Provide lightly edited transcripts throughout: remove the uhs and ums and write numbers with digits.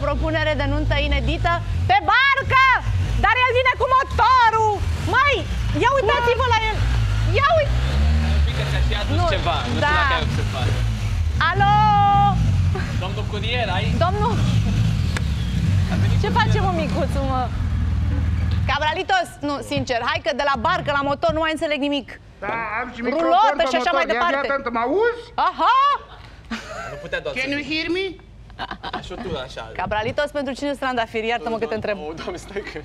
propunere de nuntă inedită pe barcă! Dar el vine cu motorul! Măi, ia uitați-vă la el! Ia uite! Și a adus ceva, nu știu dacă ai observat. Alo! Domnul curier, ai? Domnul! Ce facem, mă, micuțul, mă? Cabralitos, nu, sincer, hai că de la barcă la motor nu mai înțeleg nimic. Da, am și microfon pe și așa motor. mai departe. Ia, mă auzi? Aha! Nu putea doar Can you hear me? Așutura așa. Cabralitos pentru cine strandafiri? Iartă-mă că te întreb. O, doamne, stai că...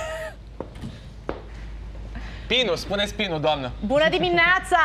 Pinu, spuneți Pinu, doamnă. Bună dimineața!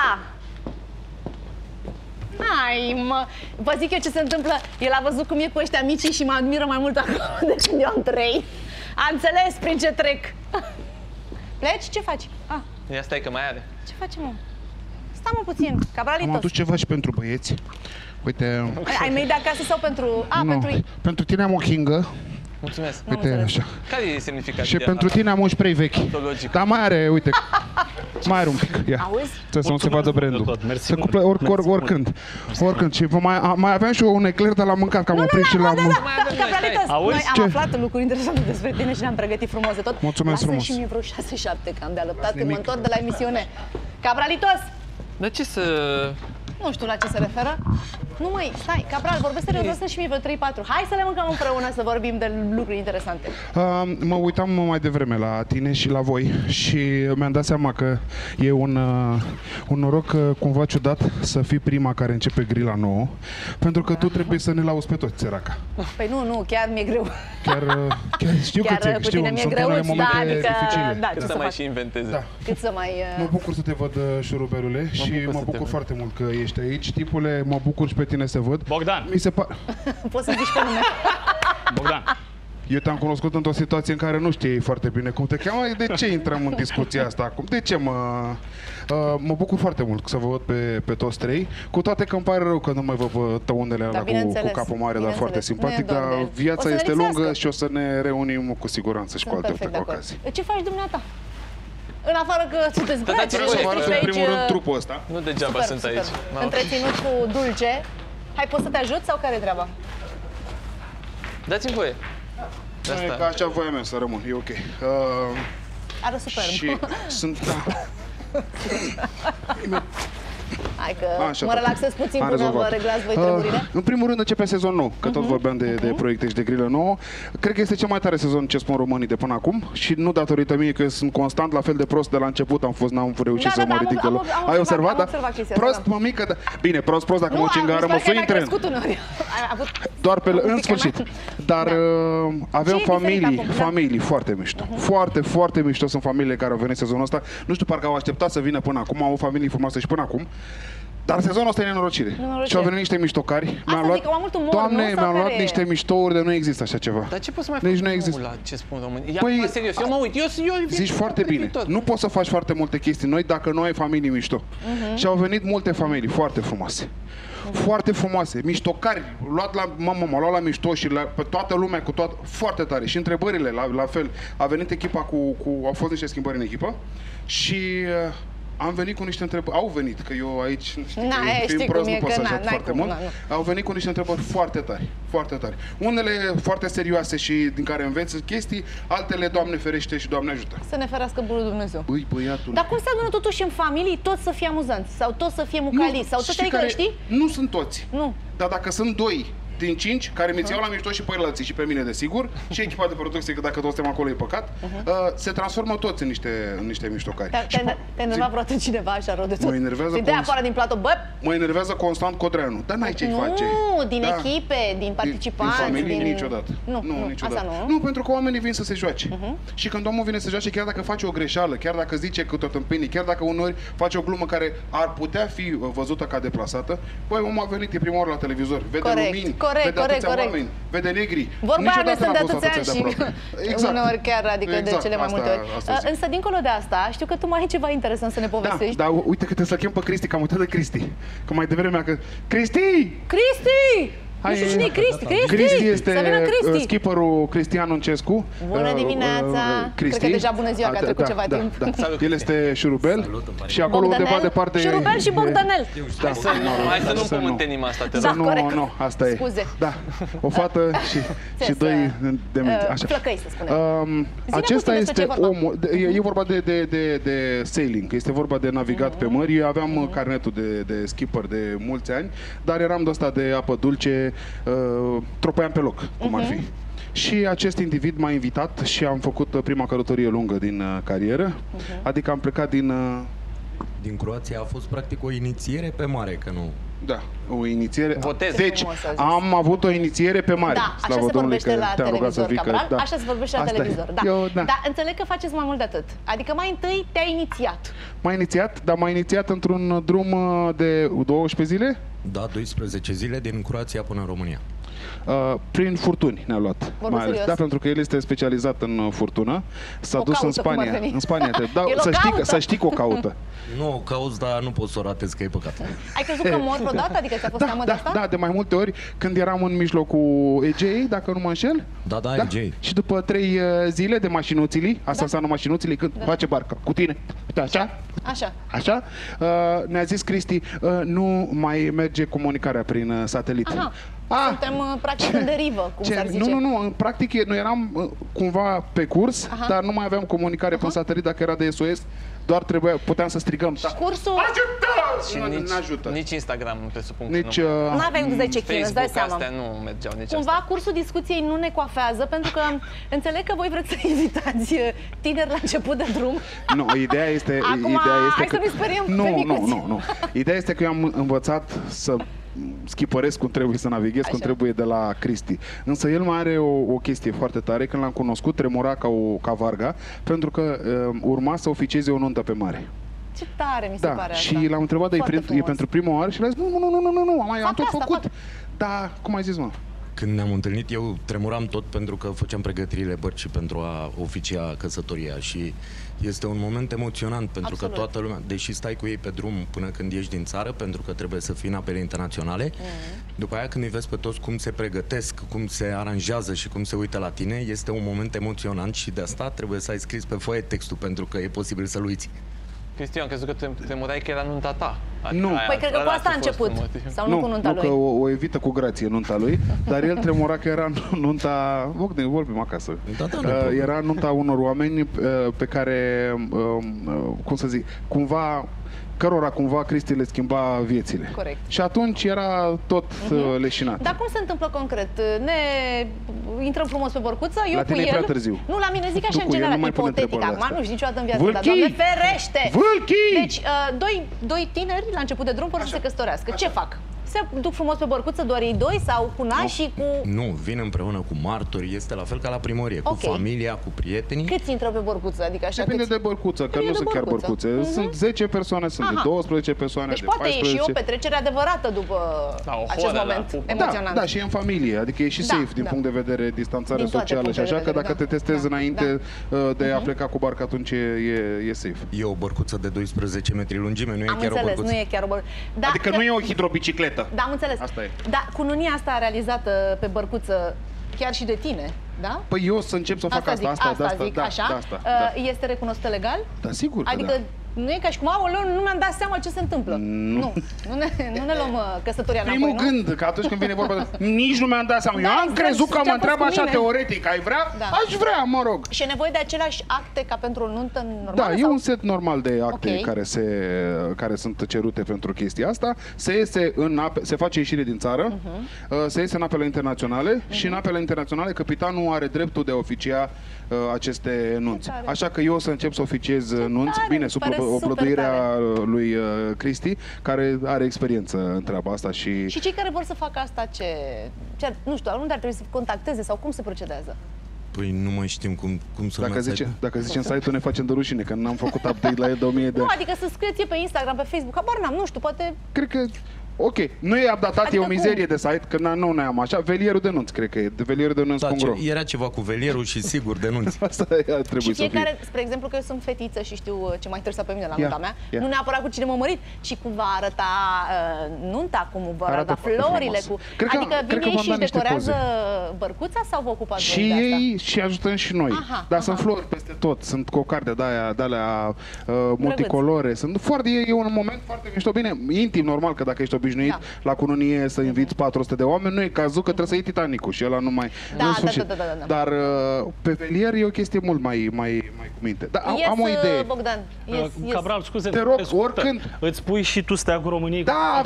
Hai, mă, vă zic eu ce se întâmplă. El a văzut cum e cu ăștia mici și mă admiră mai mult acum de când eu am 3. A înțeles prin ce trec. Pleci? Ce faci? Ia stai că mai are. Ce facem, mă? Stai, mă, puțin, Cabralitos. Am adus ceva și pentru băieți. Uite... Ai mei de acasă sau pentru... Pentru tine am o chingă. Mulțumesc. Uite, așa. Care e semnificația? Și pentru tine am un spray vechi. Dar mai are, uite. Mai are un pic. Ia. Auzi? Trebuie să nu se vadă brandul. Se cuple oricând. Oricând. Și mai aveam și un ecler de la mâncat, că am oprit și l-am... Cabralitos, noi am aflat lucruri interesante despre tine și ne-am pregătit frumos de tot. Mulțumesc frumos. Lasă și mie vreo 6-7, că am de alăptat când mă întorc de la emisiune. Cabralitos! Dar ce să... Nu știu la ce se referă. Nu, măi, stai, Cabral, vorbesc serios, lasă și mie vreo 3-4. Hai să le mâncăm împreună, să vorbim de lucruri interesante. Mă uitam mai devreme la tine și la voi și mi-am dat seama că e un noroc cumva ciudat să fii prima care începe grila nouă, pentru că tu trebuie să ne lauzi pe toți, țăraca. Păi nu, chiar mi-e greu. Chiar știu că ți-e, știu, sunt unele momente dificile. Da, cât să mai și inventeze. Da. Cât să mai... Mă bucur să te văd, șurubelule, și mă bucur foarte mult că ești aici. Tipule, mă bucur și pe tine să văd. Bogdan. Mi se Poți să zici pe nume. Bogdan. Eu te-am cunoscut într-o situație în care nu știai foarte bine cum te cheamă. De ce intrăm în discuția asta acum? De ce mă bucur foarte mult să vă văd pe toți trei. Cu toate că îmi pare rău că nu mai vă văd tăunele alea cu capul mare, dar foarte simpatic. Dar viața este lungă și o să ne reunim cu siguranță și cu alte ocazii. Ce faci dumneata? În afară că tu te zbraci și să arăt în primul rând trupul ăsta. Nu degeaba sunt aici. Întreținut cu dulce. Hai, poți să te ajut sau care e treaba? Dați-mi voie. Ca așa voia mea să rămân, e ok. Ară superb. Și sunt, Hai că mă relaxez puțin până vă reglați voi treburile. În primul rând începe sezon nou, că tot vorbeam de proiecte și de grilă nouă. Cred că este cel mai tare sezon ce spun românii de până acum și nu datorită mie, că sunt constant la fel de prost de la început, n-am reușit să mă ridic de loc. Ai observat? Prost, mămică, bine, prost, dacă mă duci în gară, mă sui în tren. Doar în sfârșit. Dar avem familii foarte mișto. Foarte mișto sunt familiile care au venit sezonul ăsta. Nu știu, parcă au așteptat să vină până acum, au o familie frumoasă și până acum. Dar sezonul ăsta e nenorocire. Și au venit niște miștocari. Doamne, mi-am luat niște miștouri de nu există așa ceva. Dar ce poți să mai faci? Nu există. La ce spun românii? Ia, serios, eu mă uit. Eu zici foarte bine. Nu poți să faci foarte multe chestii noi dacă nu ai familii mișto. Și au venit multe familii foarte frumoase. Foarte frumoase, miștocari, m-am luat la mișto și pe toată lumea, cu toată, foarte tare. Și întrebările, la fel, a venit echipa au fost niște schimbări în echipă și am venit cu niște întrebări, au venit, că eu aici, fiind prost, nu pot să ajut foarte mult, au venit cu niște întrebări foarte tari. Unele foarte serioase și din care înveți chestii, altele, Doamne ferește și Doamne ajută. Să ne ferească bunul Dumnezeu. Băi, băiatul. Dar cum se adună totuși în familii toți să fie amuzanți? Sau toți să fie mucaliți? Sau toți, adică, știi? Nu sunt toți. Nu. Dar dacă sunt 2 din 5 care mi-ți iau la mișto și pe alții și pe mine, desigur, și echipa de producție, că dacă toți suntem acolo e păcat, se transformă toți în niște miștocari. Te enerva vreodată cineva așa rău de tot? Mă enervează te dea afară din platou, bă! Mă enervează constant Codreanu. Dar n-ai ce-i face. Nu, din echipe, din participanți, din familie, niciodată. Nu, niciodată. Asta nu, pentru că oamenii vin să se joace. Și când omul vine să joace, chiar dacă face o greșeală, chiar dacă zice câte o tâmpenie, chiar dacă uneori face o glumă care ar putea fi văzută ca deplasată, băi, omul a venit, e prima oară la televizor, vede lumini, vede atâția oameni, vede negri. Vorba aia sunt de atâția și uneori chiar, adică de cele mai multe ori. Însă, dincolo de asta, știu că tu mai ai ceva interesant să ne povestești. Da, uite că te să chem pe Cristi, că am uitat de Cristi. Că mai devreme că... Cristi! Cristi! Nu știu cine e Cristi. Cristi Să vină este Cristi. skipperul Cristian Nuncescu. Bună dimineața! Cristi. Cred că deja bună ziua, că a trecut ceva timp. El este șurubel și acolo undeva departe... Șurubel și Bogdanel. Hai să nu împământenim asta, te rog. Nu, asta e. Scuze. Da, o fată și doi demenți. Așa. Flăcăi, să spunem. Acesta puțin despre este ce e vorba. omul, e vorba de sailing, este vorba de navigat pe mări. Eu aveam carnetul de skipper de mulți ani, dar eram de ăsta de apă dulce, tropăiam pe loc, cum ar fi. Și acest individ m-a invitat și am făcut prima călătorie lungă din carieră, adică am plecat din Croația. A fost practic o inițiere pe mare, că nu... Da, o inițiere. Botez. Deci, am avut o inițiere pe mare. Da, așa Slavă se Domnului vorbește că la te-am rugat să televizor, vii, Cabral. da. Așa se vorbește la Asta e. televizor, da. Eu, da. Dar înțeleg că faceți mai mult de atât. Adică mai întâi te-ai inițiat. M-a inițiat, dar m-a inițiat într-un drum de 12 zile. Da, 12 zile din Croația până în România. Prin furtuni ne-a luat. Vorbim serios? Da, pentru că el este specializat în furtună. S-a O dus în caută, cum ar Spania. veni. În Spania. Da, El o caută. să știi că o caută. Nu o cauți, dar nu poți să o ratezi, că e păcat. Ai crezut că mor vreodată? Adică ți-a fost teamă de asta? Da, de mai multe ori, când eram în mijlocul Egei, dacă nu mă înșel. Da, Egei. Și după 3 zile de mașinuțilii, asta înseamnă mașinuțilii, când face barca cu tine, uite așa, ne-a zis Cristi, nu mai merge comunicarea prin satelit. Suntem practic în derivă, cum s-ar zice. Nu, practic noi eram cumva pe curs, dar nu mai aveam comunicare prin satelit dacă era de SOS, doar puteam să strigăm. Și cursul... Ajută! Nici Instagram, presupun că Nici, Nu aveai unde 10 kg, îți dai Facebook, seama. astea nu mergeau nici Cumva astea. cursul discuției nu ne coafează, pentru că înțeleg că voi vreți să invitați tineri la început de drum. Nu, ideea este Acum, hai că... să nu speriem pe micuți. Nu. Ideea este că eu am învățat să schipăresc cum trebuie, să navighez cum trebuie de la Cristi. Însă el mai are o chestie foarte tare. Când l-am cunoscut, tremura ca varga, pentru că urma să oficieze o nuntă pe mare. Ce tare mi se pare asta. Și l-am întrebat, e pentru prima oară? Și le-a zis, nu, am tot făcut. Da, cum ai zis, mă? Când ne-am întâlnit, eu tremuram tot pentru că făceam pregătirile bărcii pentru a oficia căsătoria și este un moment emoționant pentru că toată lumea, deși stai cu ei pe drum până când ieși din țară, pentru că trebuie să fii în apele internaționale, după aia când îi vezi pe toți cum se pregătesc, cum se aranjează și cum se uită la tine, este un moment emoționant și de asta trebuie să ai scris pe foaie textul, pentru că e posibil să-l uiți. Cristi, am crezut că tremurai că era nunta ta. Nu. Păi cred că cu asta a început. Sau nu cu nunta lui? Nu, că o evită cu grație nunta lui, dar el tremura că era nunta... vorbim acasă. Era nunta unor oameni pe care, cum să zic, cărora cumva Cristi le schimba viețile. Corect. Și atunci era tot leșinat. Dar cum se întâmplă concret? Ne intrăm frumos pe bărcuță, eu la cu tine el... e prea târziu. Nu, la mine zic așa Tu în cu el general, nu mai pune ipotetic. întrebările Acum astea. nu știu niciodată în viața, dar Vâlchii! Doamne ferește! Vâlchii! Deci, doi tineri la început de drum vor să se căsătorească. Ce fac? Se duc frumos pe bărcuță, doar ei doi sau cu nașii, cu... Nu, vin împreună cu martori, este la fel ca la primărie, cu familia, cu prietenii. Câți intră pe bărcuță? Adică așa Depinde de bărcuță, că nu sunt chiar bărcuțe. Sunt 10 persoane, sunt de 12 persoane, deci de poate 14. e și o petrecere adevărată după acest moment emoționant. Da, și e în familie, adică e și safe din punct de vedere distanțare socială și așa, că dacă te testezi înainte de a pleca cu barca, atunci e safe. E o bărcuță de 12 metri lungime, nu e chiar o bărcuță. Nu e chiar o bărcuță. Adică nu e o hidrobicicletă. Da, am înțeles. Asta e. Da, cununia asta realizată pe bărcuță chiar și de tine, da? Păi eu să încep să fac asta. Asta zic, așa. Este recunoscută legal? Da, sigur că adică nu e ca și cum, aoleu, nu mi-am dat seama ce se întâmplă. Nu ne luăm căsătoria înapoi, primul gând, că atunci când vine vorba de... Nici nu mi-am dat seama. Eu am crezut că mă întreabă așa teoretic. Ai vrea? Aș vrea, mă rog. Și e nevoie de aceleași acte ca pentru o nuntă normală? Da, e un set normal de acte care sunt cerute pentru chestia asta. Se iese în ape, se face ieșire din țară, se iese în apele internaționale și în apele internaționale capitanul are dreptul de a oficia aceste nunți. Așa că eu o să încep să oficiez nunți, bine, sub oblăduirea lui Cristi, care are experiență în treaba asta și... Și cei care vor să facă asta, nu știu, unde ar trebui să contacteze sau cum se procedează? Păi nu mai știm cum să Dacă zicem site-ul, ne facem de rușine, că n-am făcut update la el de 1000 de ani. Nu, adică să scrieți pe Instagram, pe Facebook, habar n-am, nu știu, poate... Cred că Ok, nu e updatat, Adică e o mizerie de site, că nu ne am așa. Velierul denunț, cred că e. Velierul denunț Da, .ro. era ceva cu velierul și sigur denunți. Asta trebuie Și să fie. fiecare, spre exemplu, că eu sunt fetiță și știu ce m-a interesat pe mine la nunta mea, nu neapărat cu cine m-a mărit, ci cum va arăta nunta, cum va arăta florile, cu... Adică vin ei și își decorează bărcuța sau vă ocupați și voi de asta? ei și ajutăm și noi. Dar sunt flori peste tot, sunt cocarde de-alea multicolore, sunt foarte, e un moment foarte mișto. Bine, intim, normal, că dacă ești obișnuit la cununie să inviți 400 de oameni, nu e cazul că trebuie să iei Titanicul și ăla nu mai... Da. Dar pe velier e o chestie mult mai cu minte. Dar am o idee. Bogdan. Cabral, scuze, te rog, oricând. Îți pui și tu steagul României? Da,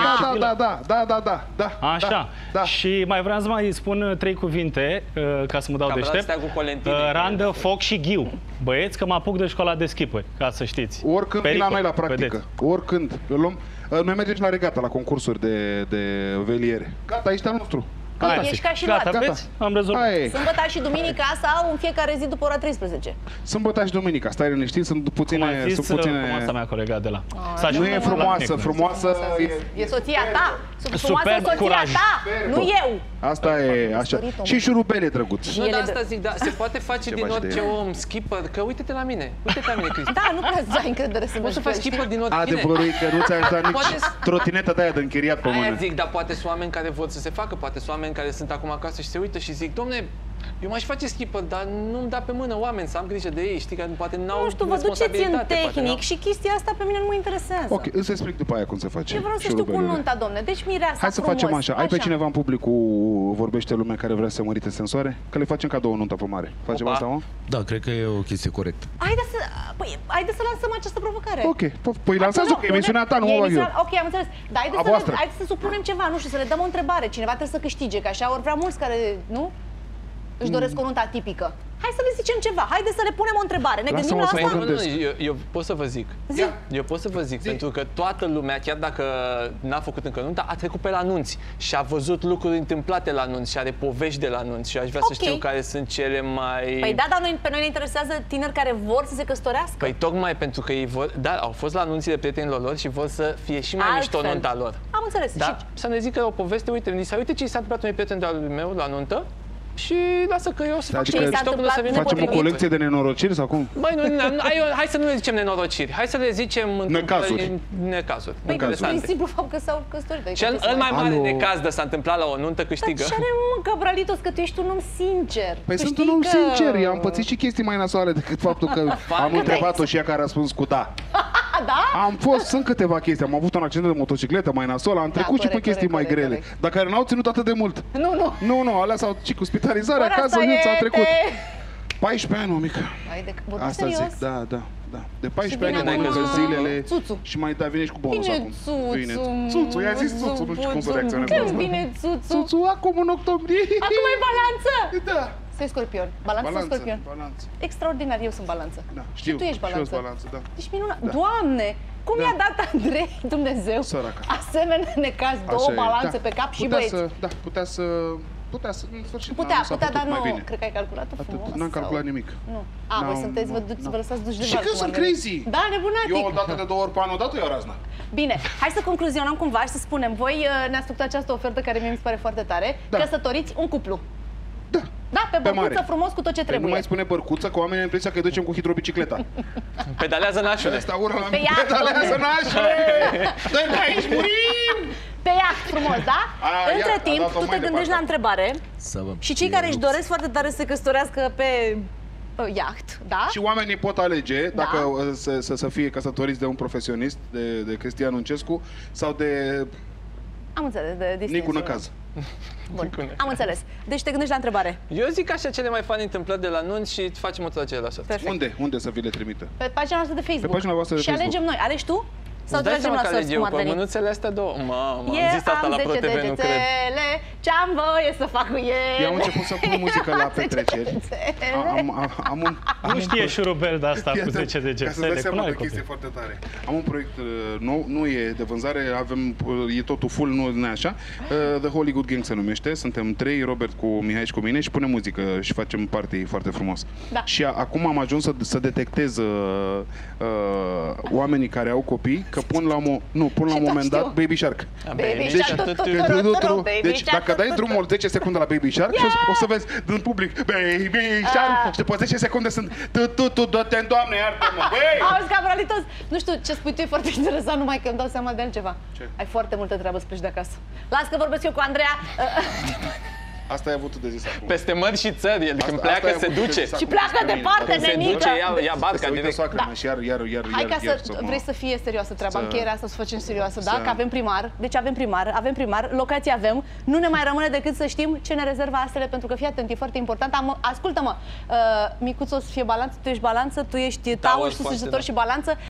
da. Așa. Da. Și mai vreau să mai spun 3 cuvinte, ca să mă dau Cabral, deștept. steagul Colentini. Randă, foc și ghiu. Băieți, că mă apuc de școala de schipări, ca să știți. Oricând vin la noi la practică. Oricând. Noi mergem și la regata, la concursuri de veliere. Gata, ești al nostru. Ești ca și Gata, vezi? Am rezolvat. Sâmbătă și duminica sau în fiecare zi după ora 13? Sâmbătă și duminica, stai liniștit, sunt puține... Frumoasa mea colega de la... Nu e frumoasă e soția ta. Super soția curaj. ta, nu eu. Asta e așa. Și șurubel e drăguț. Nu, dar asta zic, se poate face din orice om skipper, că uite-te la mine, uite-te la mine, Cristi. Da, nu prea să ai încredere să Poți să faci skipper din orice. Adevărul e că nu ți-ai dat nici trotinetă de aia de închiriat pe Aia mână. zic, dar poate sunt oameni care vor să se facă, poate sunt oameni care sunt acum acasă și se uită și zic, domne, eu m-aș face skipper, dar nu-mi da pe mână oameni, să am grijă de ei, știi, că poate n-au nu știu, vă duceți în tehnic și chestia asta pe mine nu mă interesează. Ok, îți explic după aia cum se face. Eu vreau să știu cu nunta, domne, deci mireasa Hai să frumos. facem așa. Ai pe cineva în public cu vorbește lumea care vrea să mărite sensoare? Că le facem cadou o nuntă pe mare. Facem asta, mă? Da, cred că e o chestie corectă. Haideți să lansăm această provocare. Ok, păi lansează că e emisiunea ta, nu mă bag eu. Ok, am înțeles. Dar haideți să supunem ceva, nu știu, să le dăm o întrebare. Cineva trebuie să câștige, că așa ori vrea mulți care, nu? Își doresc o nuntă atipică. Hai să le zicem ceva, haideți să le punem o întrebare. Ne gândim la asta? Eu pot să vă zic. Eu pot să vă zic, pentru că toată lumea, chiar dacă n-a făcut încă nunta, a trecut pe la anunți și a văzut lucruri întâmplate la anunți și are povești de la anunți și aș vrea să știu care sunt cele mai... Păi da, dar pe noi ne interesează tineri care vor să se căsătorească. Păi tocmai pentru că ei vor, da, au fost la anunțile prietenilor lor și vor să fie și mai mișto nunta lor. Am înțeles. Da? Să ne zică o poveste, uite ce i s-a întâmplat unui prieten de-al meu la nuntă. Și lasă că eu o să fac ce mișto până să vină facem potrivit. o colecție de nenorociri sau cum? Băi, hai să nu le zicem nenorociri, hai să le zicem necazuri. Păi, prin simplu fapt că s-au căsătorit. Cel mai mare necaz de s-a întâmplat la o nuntă câștigă. Dar ce are, mă, Cabralitos, că tu ești un om sincer. Păi sunt un om sincer, eu am pățit și chestii mai nasoale decât faptul că am întrebat-o și ea care a răspuns cu da. Da? Sunt câteva chestii, am avut un accident de motocicletă mai nasol, am trecut și pe chestii mai grele, dar care n-au ținut atât de mult. Nu, alea s-au și cu spitalizarea acasă, s-a trecut. 14 ani, o mică. Asta zic, da. De 14 ani mănâncă zilele și mai vine și cu bonus acum. Vine Țuțu, i-a zis Țuțu, nu știu cum să reacționez la asta. Când vine Țuțu? Țuțu, acum în octombrie. Acum e balanță? Da. Să-i scorpion. Balanță sau scorpion? Balanță. Extraordinar, eu sunt balanță. Da, știu. Și tu ești balanță. Și eu sunt balanță, da. Deci minunat. Doamne, cum i-a dat Andrei, Dumnezeu, asemenea necaz, două balanțe pe cap și băieți? Da, putea să, în sfârșit. Putea, dar nu, cred că ai calculat-o frumos. N-am calculat nimic. Nu. Voi sunteți, vă lăsați duși de Și că sunt crazy. Da, nebunatic. Eu o dată de 2 ori pe an, o dată eu razna. Bine, hai să concluzionăm cumva și să spunem, voi ne-ați făcut această ofertă care mie mi se pare foarte tare, căsătoriți un cuplu. Da. Da, pe bărcuță frumos cu tot ce trebuie. Nu mai spune bărcuță, că oamenii au impresia că îi ducem cu hidrobicicleta. Pedalează nașule. Pedalează nașule! Dă-i aici, murim! Pe iaht frumos, da? Între timp, tu te gândești la întrebare și cei care își doresc foarte tare să se căsătorească pe iaht, da? Și oamenii pot alege dacă să fie căsătoriți de un profesionist, de Cristian Uncescu, sau de... Am înțeles, de Nicu Năcaz. Bun, am înțeles. Deci te gândești la întrebare. Eu zic așa cele mai fani întâmplări de la nunți și facem o tragere la sorți. Unde să vi le trimită? Pe pagina noastră de Facebook. Pe pagina voastră de Facebook. Și alegem noi. Alegi tu? Sau tragem la sorți cum ar veni? Mânuțele astea două. Mamă, am zis asta la ProTV, nu cred. Ce-am voie să fac cu ele. Eu am început să pun muzică la petreceri. Nu știe șurubel de asta cu 10 degete. Ca să-ți dai seama de chestie foarte tare. Am un proiect nou, nu e de vânzare, e totul full, nu e așa. The Holy Good Gang se numește. Suntem 3, Robert cu Mihai și cu mine și punem muzică și facem party foarte frumos. Și acum am ajuns să detectez oamenii care au copii că pun la un moment dat Baby Shark. Baby Shark, deci dacă dai drumul 10 secunde la Baby Shark, o să vezi din public Baby Shark și după 10 secunde sunt tu, dă-te, Doamne, iartă-mă, băi! Auzi, cabralitos, nu știu, ce spui tu e foarte interesant, numai că îmi dau seama de altceva. Ce? Ai foarte multă treabă să pleci de acasă. Las că vorbesc eu cu Andreea. Asta ai avut de zis acum. Peste mări și țări, el când pleacă se duce. Și pleacă departe, Când se nenică. duce, ia barca direct. Și iar Hai ca vrei să fie serioasă treaba, încheierea asta să facem serioasă, da? Că avem primar, deci avem primar, locații avem, nu ne mai rămâne decât să știm ce ne rezervă astele, pentru că fii atent, e foarte important. Ascultă-mă, Micuț o să fie balanță, tu ești balanță, tu ești taur, susținător și balanță.